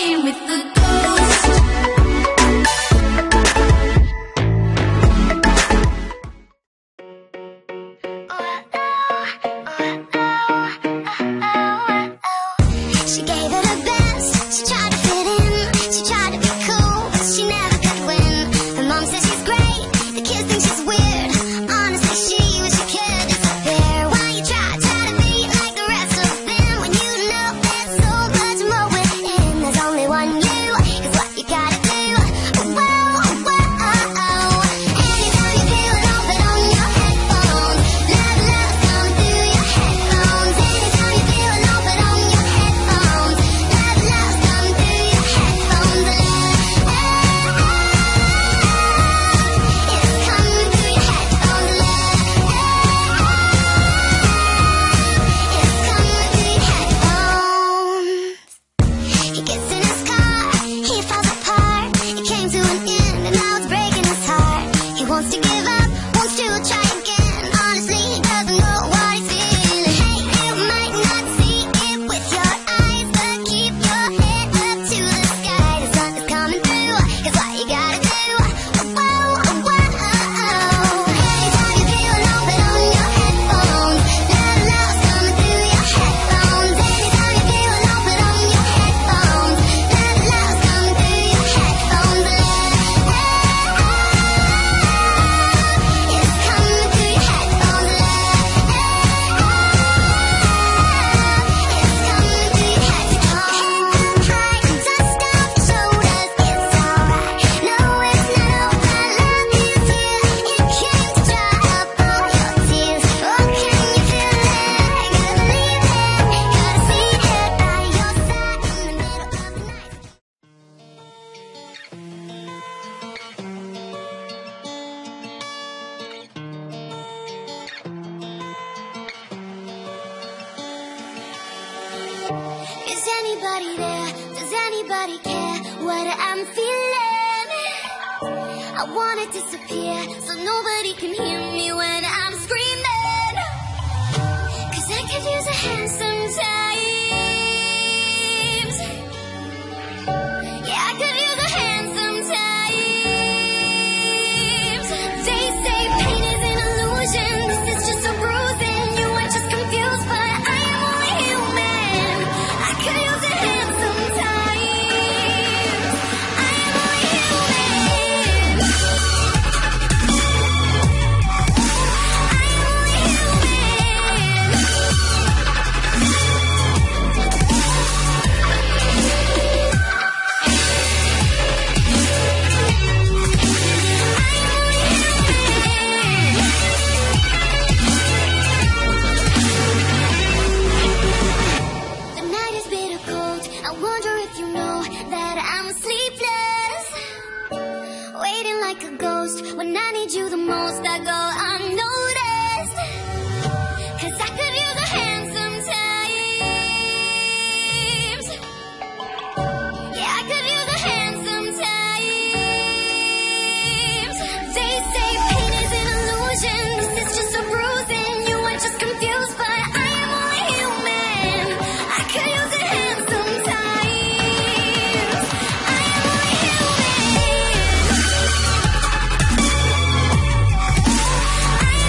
walking with the ghost. She gave it her best, she tried to fit in, she tried to be cool, but she never could win. Her mom says she's great, the kids think she's weird. Honestly, she wish she could disappear. Why you try to be like the rest of them when you know there's so much more within? There's only one you, is what you gotta do. Whoa, whoa, anytime you feel it, off it on your headphones. Let love come through your headphones. Anytime you feel it, off it on your headphones. Let love come through your headphones. Love is coming through your headphones. Love is coming through your headphones. He gets in his car, he falls apart. It came to an end and now it's breaking his heart. He wants to give up, wants to try again. Honestly, he doesn't know what he's feeling. Hey, you might not see it with your eyes, but keep your head up to the sky. The sun is coming through, is what you gotta do. Whoa, anytime you feel it, off it on your headphones. Let love's coming through your headphones. Anytime you feel it, off it on your headphones. Let love's coming through your headphones. Love is coming through your headphones. Love is coming through your headphones. High and dust off your shoulders, it's alright. No, it's not over, love is here. It came to dry up all your tears. Oh, can you feel it? Gotta believe it, gotta see it by your side in the middle of the night. Is anybody there? Does anybody care what I'm feeling? I wanna disappear so nobody can hear me when I'm screaming. 'Cause I could use a hand sometimes. Yeah, I could use a hand sometimes. They say pain is an illusion. This is just a bruising. You are just confused, but I am only human. I could use a hand sometimes. I am only human. I am only The night is bitter cold. I wonder if you know that I'm sleepless, waiting like a ghost. When I need you the most, I go unnoticed. 'Cause I could use a hand sometimes. Yeah, I could use a hand sometimes. They say pain is an illusion. This is just a bruising. You are just confused, but I am only human. I could use a hand sometimes. I am only human. I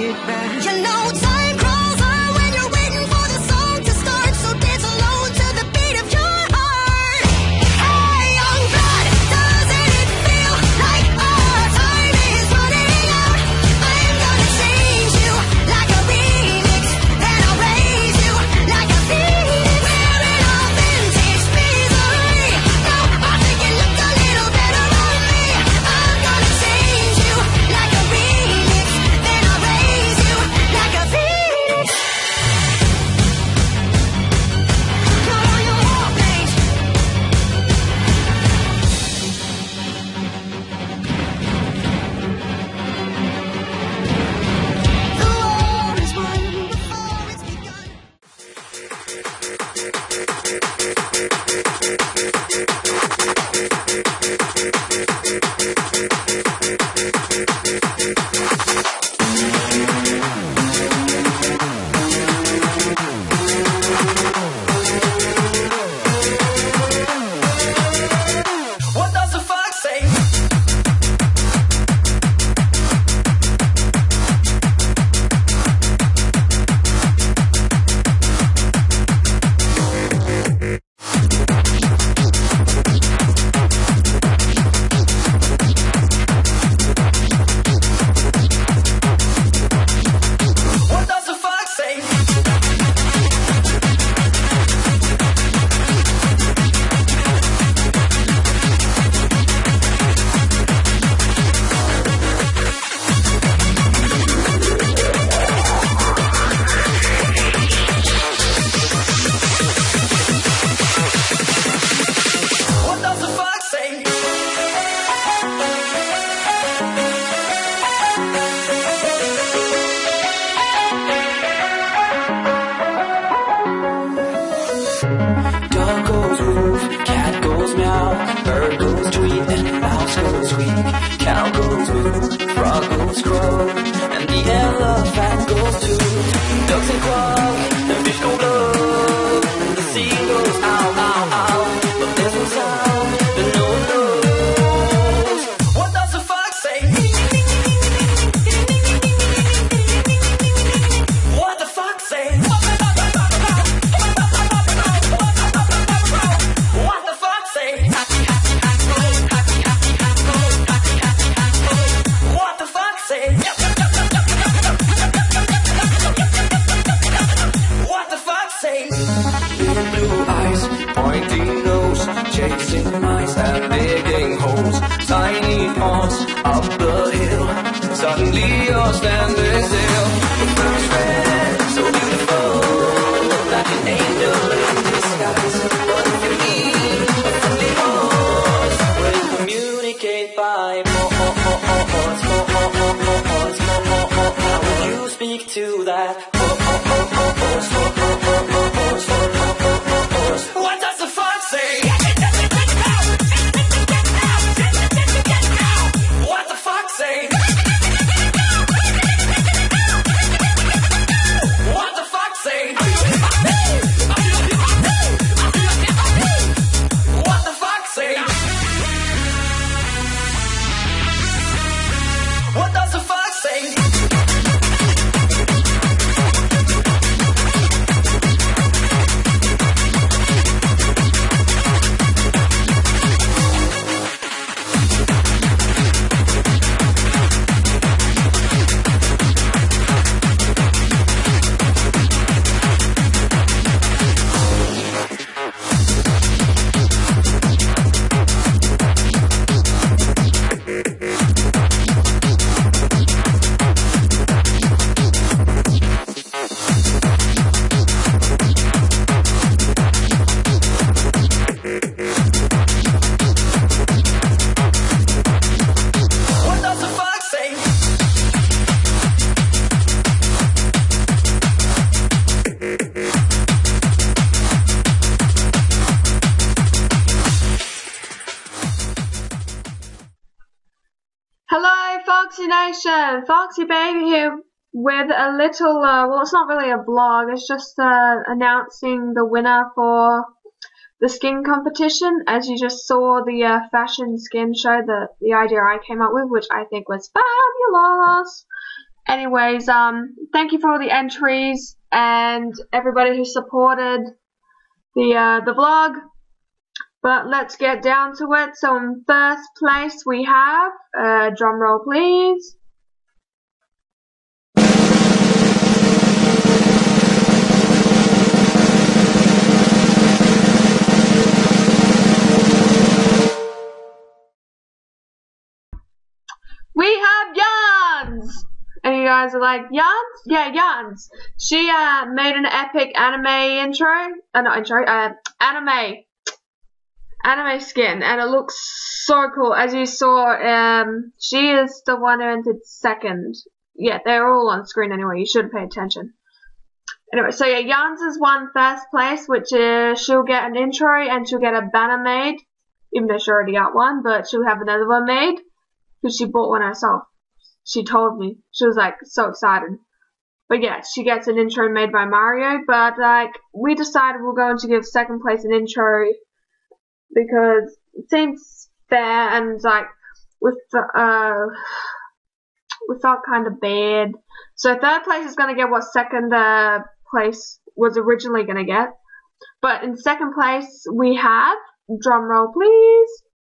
it back. You know time crawls on when you're waiting for the song to start, so dance alone to the beat of your heart. Hey, young blood, doesn't it feel like our time is running out? I'm gonna change you like a remix, then I'll raise you like a phoenix. Wearing our vintage misery. Now I think it looked a little better on me. I'm gonna change you like a remix, then I'll raise you like a phoenix. You're on your war page. The war is won before it's begun. What does the fox say? What does the fox say? What does the fox say? Dog goes woof, cat goes meow, bird goes tweet, and mouse goes squeak. Cow goes moo, frog goes crow, and the elephant goes toot. Ducks and quack, and fish go blow, and the sea goes ow, ow, ow. But there's no sound that no one knows. What does the fox say? What the fox say? What the fox say? What the fox say? What the fox say? Big blue eyes, pointy nose, chasing mice and digging holes. Tiny paws up the hill. Suddenly you're standing still. Your fur is red, so beautiful, like an angel in disguise. What do you need? A friendly voice will communicate by chords. How will you speak to that? What does the fox say? What the fox say? What the fox say? What the fox say? What does the fox say? What does the fox say? Hello, Foxy Nation! Foxy Baby here with a little, well, it's not really a vlog, it's just announcing the winner for the skin competition. As you just saw, the fashion skin show, the idea I came up with, which I think was fabulous. Anyways, thank you for all the entries and everybody who supported the vlog. But let's get down to it. So in first place we have, drum roll please. We have Yans! And you guys are like, Yans? Yeah, Yans. She made an epic anime anime skin, and it looks so cool. As you saw, she is the one who entered second. Yeah, they're all on screen anyway, you should pay attention. Anyway, so yeah, Yans has won first place, which is she'll get an intro and she'll get a banner made, even though she already got one, but she'll have another one made, because she bought one herself. She told me. She was like so excited. But yeah, she gets an intro made by Mario, but like, we decided we're going to give second place an intro because it seems fair, and like we felt kind of bad. So third place is going to get what second place was originally going to get. But in second place we have, drum roll please,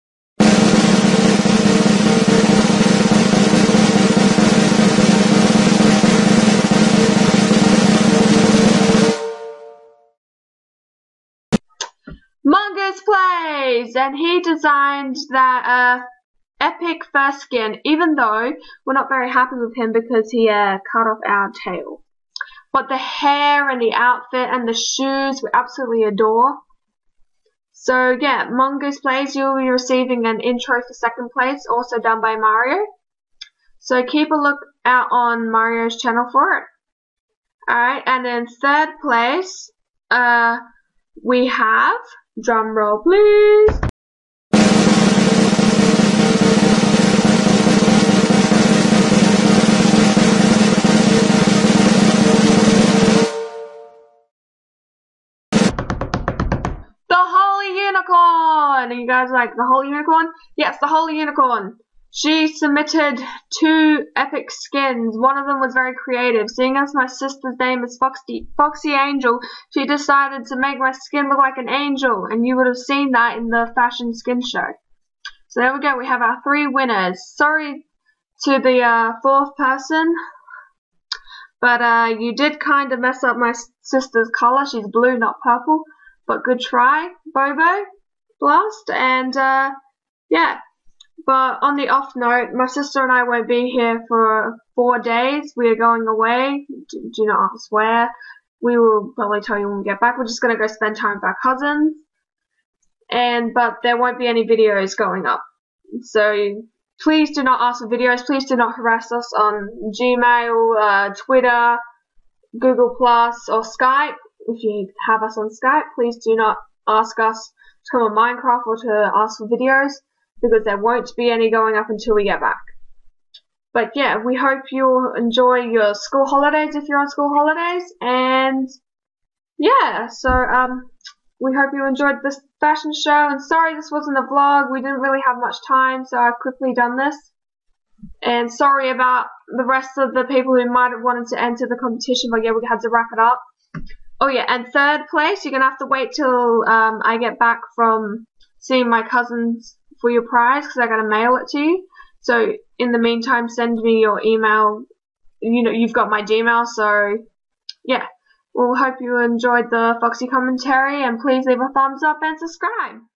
Mongoose Plays, and he designed that epic first skin, even though we're not very happy with him because he cut off our tail. But the hair and the outfit and the shoes we absolutely adore. So yeah, Mongoose Plays, you'll be receiving an intro for second place, also done by Mario. So keep a look out on Mario's channel for it. Alright, and in third place, we have, drum roll please, the Holy Unicorn! And you guys are like, the Holy Unicorn? Yes, the Holy Unicorn. She submitted 2 epic skins. One of them was very creative. Seeing as my sister's name is Foxy Angel, she decided to make my skin look like an angel, and you would have seen that in the fashion skin show. So there we go, we have our 3 winners. Sorry to the 4th person, but you did kind of mess up my sister's color. She's blue, not purple, but good try, Bobo Blast. And yeah. But on the off note, my sister and I won't be here for 4 days. We are going away. Do not ask where. We will probably tell you when we get back. We're just going to go spend time with our cousins. But there won't be any videos going up. So please do not ask for videos. Please do not harass us on Gmail, Twitter, Google Plus, or Skype. If you have us on Skype, please do not ask us to come on Minecraft or to ask for videos, because there won't be any going up until we get back. But yeah, we hope you'll enjoy your school holidays if you're on school holidays, and yeah, so we hope you enjoyed this fashion show, and sorry this wasn't a vlog, we didn't really have much time, so I've quickly done this. And sorry about the rest of the people who might have wanted to enter the competition, but yeah, we had to wrap it up. Oh yeah, and third place, you're gonna have to wait till I get back from seeing my cousins for your prize, because I gotta mail it to you. So in the meantime, send me your email. You know, you've got my Gmail, so yeah. We'll hope you enjoyed the Foxy commentary, and please leave a thumbs up and subscribe.